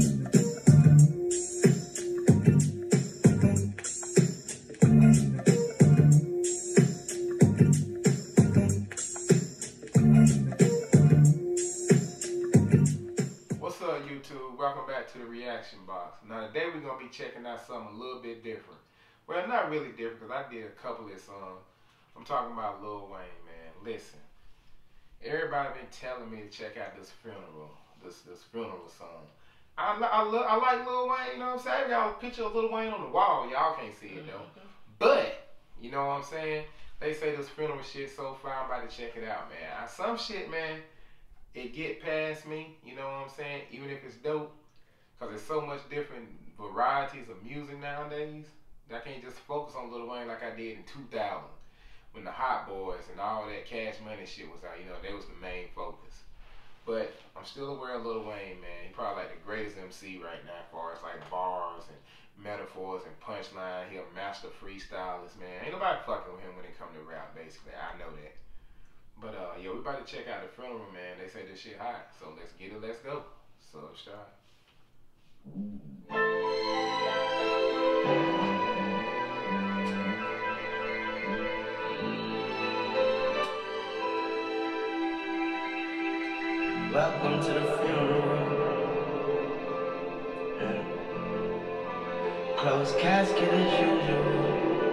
What's up, YouTube? Welcome back to the Reaction Box. Now today we're going to be checking out something a little bit different. Well, not really different because I did a couple of songs. I'm talking about Lil Wayne, man. Listen, everybody been telling me to check out this funeral song. I like Lil Wayne, you know what I'm saying? I got a picture of Lil Wayne on the wall. Y'all can't see it though. But, you know what I'm saying? They say this funeral shit so fire, I'm about to check it out, man. Some shit, man, it get past me, you know what I'm saying? Even if it's dope, because there's so much different varieties of music nowadays. I can't just focus on Lil Wayne like I did in 2000 when the Hot Boys and all that Cash Money shit was out. You know, that was the main focus. But I'm still aware of Lil Wayne, man. He's probably like the greatest MC right now as far as like bars and metaphors and punchline. He a master freestylist, man. Ain't nobody fucking with him when it come to rap, basically. I know that. But yeah, we about to check out the funeral, man. They say this shit hot, so let's get it. Let's go. So start. Welcome to the funeral. Closed casket as usual.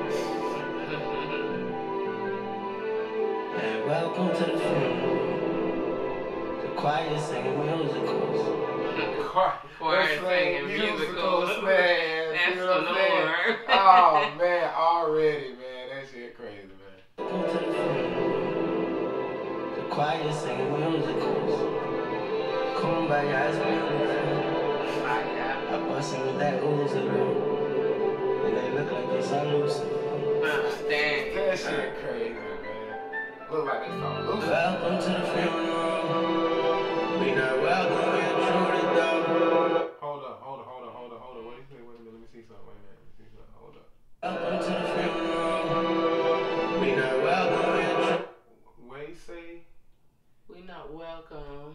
And welcome to the funeral. The choir singing musicals. Choir singing musicals, man. That's You know what I'm the saying? Lord. Oh man, already, man. That shit crazy, man. Welcome to the funeral. The choir singing musicals. Kumbaya is beautiful. I bust in with that Uzi, and they look like they saw Lucy. Dang. That shit crazy, man. Look like they saw Lucy. Welcome to the funeral. We not welcome, we intruded though. Hold up. What do you think? Wait a minute, let me see something. Wait a minute, let me see something. Hold up. Welcome to the funeral. We not welcome, we intruded. What you say? We not welcome.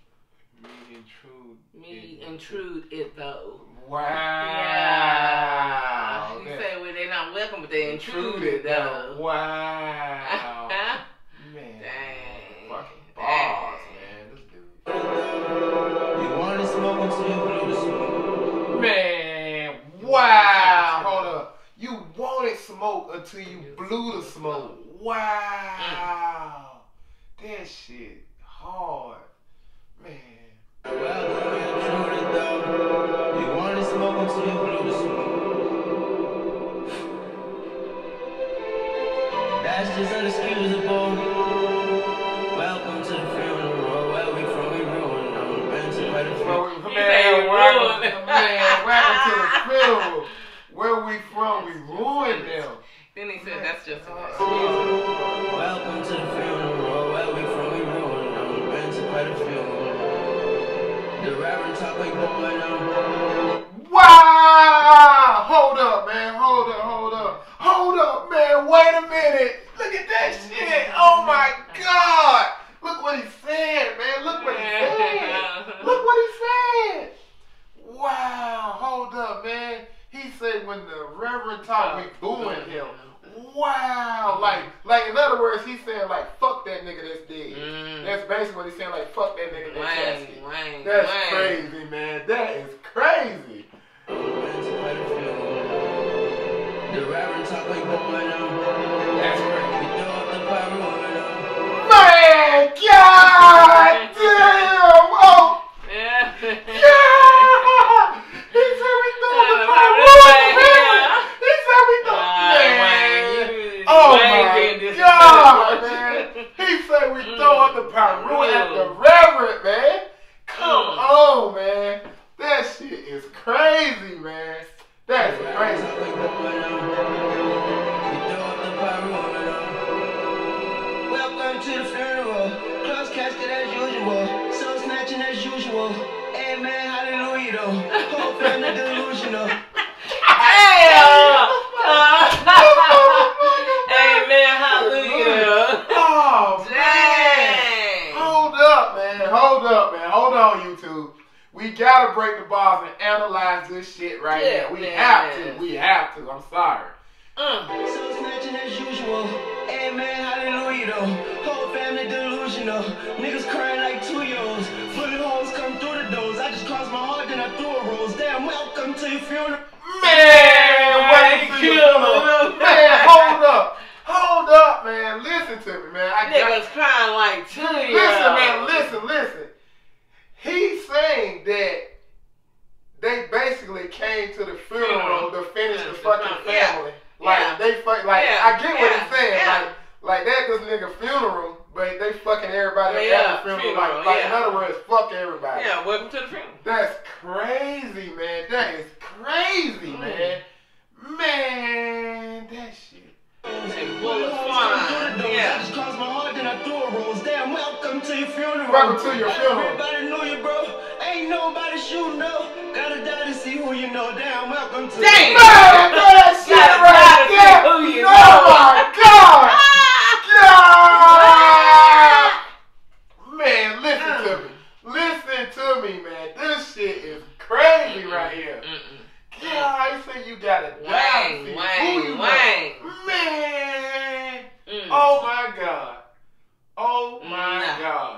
Me intrude it though. Wow. Yeah. You say well, they not welcome, but they intruded though. Wow. Man. Dang. Fucking balls, man. This dude. You wanna smoke until you blew the smoke. Man. Wow. Hold up. You wanted smoke until you blew the smoke. Wow. That shit hard. Man. Welcome, we intruded though. You wanna smoke until you blew the smoke. That's just inexcusable. Welcome to the funeral. Where we from, we ruined. I'm been by the funeral. Man, welcome to the funeral. Where we from, we ruined them. Then he said that's just an excuse. Welcome to the funeral. Where we from, we ruined. I'm been by the funeral. The Reverend talk like boy now. Wow! Hold up, man. Hold up, man. Wait a minute. Look at that shit. Oh my God. Look what he said, man. Look what he said. Wow. Hold up, man. He said when the Reverend talk, we booing him. Wow. Like in other words, he's saying like, fuck that nigga that's dead. That's basically what he's saying, like, fuck that nigga that's casket. That's crazy, man. That is crazy. The Reverend talk like boy now. That's crazy. We throw up the pyro. Man, God damn! Oh, Yeah. yeah! He said we throw up the pyro. He said we throw man. Oh my God, man! He said we throw up the pyro at the Reverend, man. Come on, man. That shit is crazy, man. That's crazy. Welcome to the funeral. Closed casket as usual. Soul snatching as usual. Amen, hallelujah though. Hope family delusional. Amen, hallelujah. Oh, Dang. man. Hold up, man. Hold on, YouTube. We gotta break the bars and You have to. I'm sorry. So snatching as usual. Amen, hallelujah though. Whole family delusional. Niggas crying like 2-year-olds. Bullet holes come through the doors. I just crossed my heart, then I threw a rose. Damn, welcome to your funeral. Man, wait to your funeral. Man, hold up, man. Listen to me, man. Niggas crying like 2-year-olds. Listen, man. Listen. He's saying that they basically came to the funeral to finish the fucking family. Like they fuck. Like I get what he's saying. Like that this nigga funeral, but they fucking everybody at the funeral. Like in other words, fuck everybody. Yeah, welcome to the funeral. That's crazy, man. That is crazy, man. Man, that shit. And bullets flying. I just crossed my heart, then I threw a rose. Damn, welcome to your funeral. Welcome to your funeral. Everybody know you, bro. Ain't nobody shooting up. Gotta die to see who you know. Damn, welcome to. Damn. Man, that shit right there. Who you Oh know. my God. God. Man, listen to me, man. This shit is crazy right here. Yeah, I say you gotta die to see who you know. Man. Oh my God. Oh my God.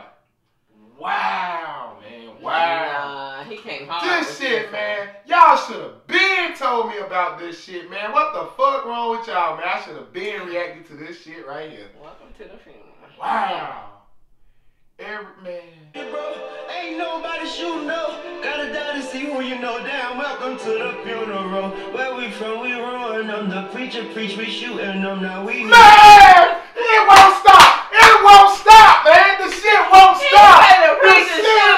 Wow, man. Wow. He came hard. This shit, man. Y'all should have been told me about this shit, man. What the fuck wrong with y'all, man? I should have been reacting to this shit right here. Welcome to the funeral. Wow. Every man. Hey, bro, ain't nobody shooting up. Gotta die to see who you know. Damn, welcome to the funeral. Where we from, we ruin them. The preacher preach, we shooting them. Now we Man! It won't stop! It won't stop, man! The shit won't stop! This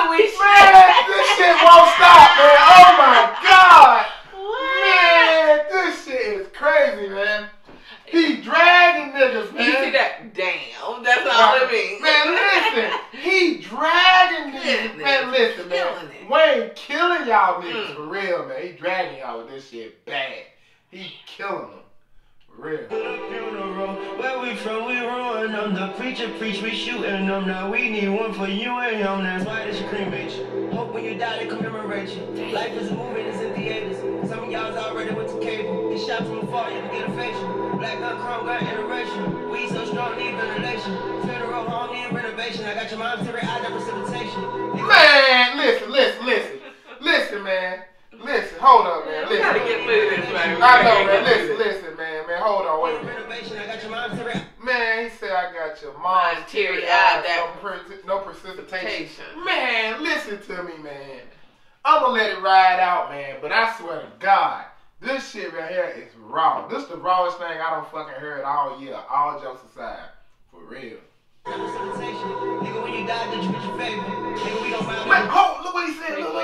shit won't stop, man! Oh my God! Man, this shit is crazy, man. He dragging niggas, man. You see that? Damn, that's all it means. Man, listen. He dragging niggas. Man, listen, man. Wayne killing y'all niggas for real, man. He dragging y'all with this shit bad. He killing them. For real. Where we from, we ruin them. The preacher preach, we shooting them. Now we need one for you and him. That's why this cremate you. Hope when you die, they commemorate you. Life is a movie, it's in theaters. Some of y'all's already went to cable. Get shot from afar, you can get a facial. Black gun, chrome gun, iteration. We so strong, need ventilation. Funeral home, need renovation. I got your mom's teary eyes, that precipitation. Man, listen, man. Listen, hold up, man. Listen. Gotta get through this, man. I know, man. Listen, man. Hold on, wait a minute. Renovation, I got your mom's teary. Man, he said I got your mom's teary eyes, eye, no precipitation. Man, listen to me, man. I'm gonna let it ride out, man. But I swear to God, this shit right here is raw. This the rawest thing I done fucking heard all year. All jokes aside, for real. Nigga, when you die, did you get your favor? Nigga, we don't mind. Man, look what he said. Look.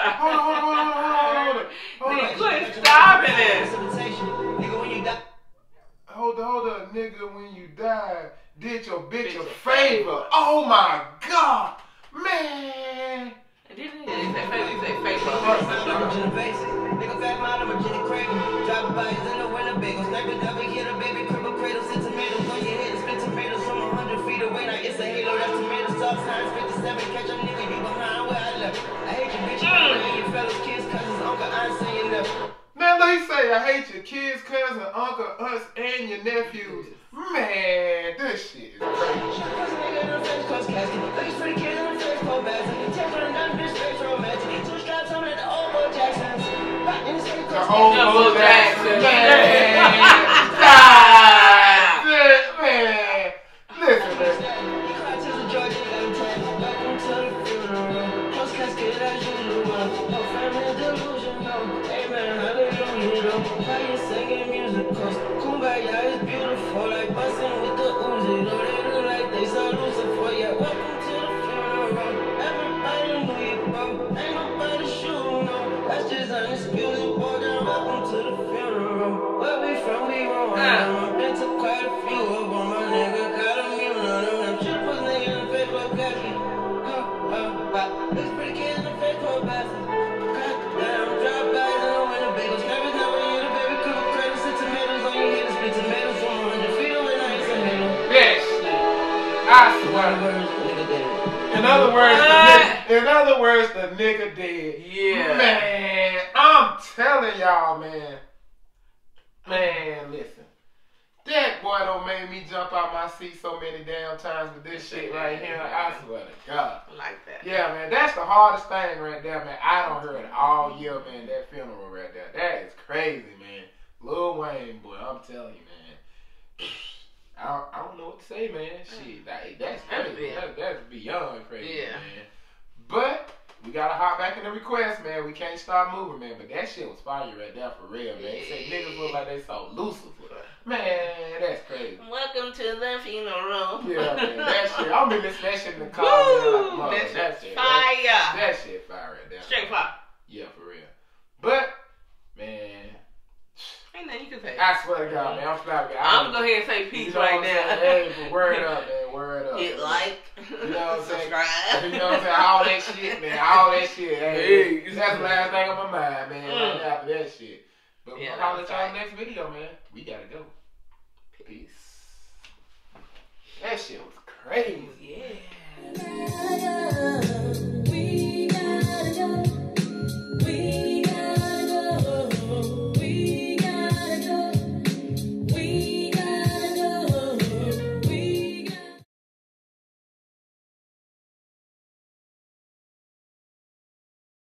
Hold on. He couldn't stop it. Nigga, when you die. Hold up, nigga. When you die, did your bitch a favor? Oh my God, man. Didn't he say favor? Nigga, fat mile, I'm a Jenny Cradle. Drop bodies in the Winnebago. Sniper double hit a baby cripple cradle. Sit tomatoes on your head. Spit tomatoes from 100 feet away. Now it's a halo. That's tomato sauce. Signs 57. Catch a nigga. You behind where I left. I hate your bitch. And your fellows, kids, cousins, uncle, aunts, and your nephew. Man, let me say I hate your kids, cousin, uncle, aunts, and your nephews. Man, this shit is crazy. The old Jackson. Man. Listen, man. Kumbaya is beautiful, like bustin' with the Uzi. Though they look like they saw Lucifer. Yeah, welcome to the funeral. Everybody knew you, bro. Ain't nobody shooting, no. That's just undisputed, boy. Then welcome to the funeral. Where we from, we wrong. I've been to quite a few of them. My nigga got a mule on them. Them shit put nigga in the face for a khaki. This pretty kid in the face for a bastard. Goddamn, drop bodies in the Winnebago. Snappers never hear the baby come cradle. Sit tomatoes on your head and spit tomatoes from 100 feet away. Now it's a halo. Yes, I swear. In other words, the nigga dead. Yeah. Man, I'm telling y'all, man. done made me jump out my seat so many damn times with this shit right here. I swear to God. I like that. Yeah, man, that's the hardest thing right there, man. I don't heard it all year, man, that funeral right there. That is crazy, man. Lil Wayne, boy, I'm telling you, man. I don't know what to say, man. Shit, that's crazy. That's beyond crazy, man. But we gotta hop back in the request, man. We can't stop moving, man. But that shit was fire right there for real, man. They say niggas look like they saw Lucifer. Man, that's crazy. Welcome to the funeral. Yeah, man. That shit. I'm gonna listen to that shit in the car, man. Like, that shit fire. That shit fire right there. Straight fire. Yeah, for real. But, man. Ain't nothing you can say. I swear to God, man. I'm sorry. I'm gonna go ahead and say peace right now. Hey, but word up, man. Word up. Hit like. You know what I'm saying? Subscribe. You know what I'm saying? All that shit, man. All that shit. Hey, that's the last thing on my mind, man. Right after that shit. But we'll holler at y'all next video, man. We gotta go. Peace. That shit was crazy. Yeah.